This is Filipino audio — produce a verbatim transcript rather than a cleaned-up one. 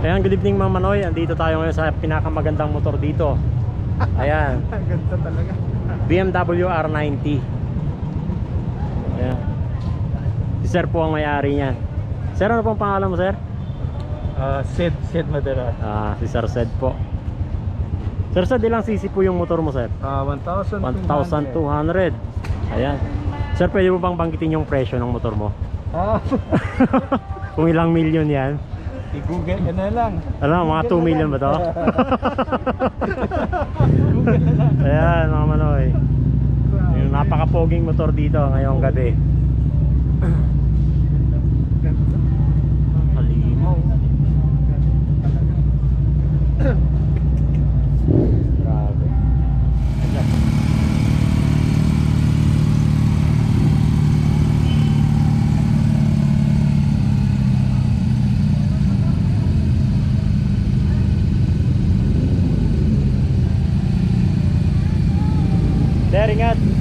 Ayan, good evening Ma'am Manoy. Andito tayo ngayon sa pinakamagandang motor dito. Ayan, Ang ganda talaga. B M W R ninety. Ayan. Si Sir po ang may-ari niyan. Sir, ano pong pangalan mo, Sir? Ah, Sid, Sid Madera. Ah, si Sir Sed po. Sir Sed, ilang cc po yung motor mo, Sir? Ah, one thousand one thousand two hundred. Ayan. Sir, pwede mo bang banggitin yung presyo ng motor mo? Ah, Kung ilang milyon yan? i-google ka na lang. Alam, mga two million ba to? Google na lang. Ayan, mga Manoy. Yung napaka-poging motor dito ngayong gabi. Ganda. Halimaw. Grabe. Ayan. Sir, ingat.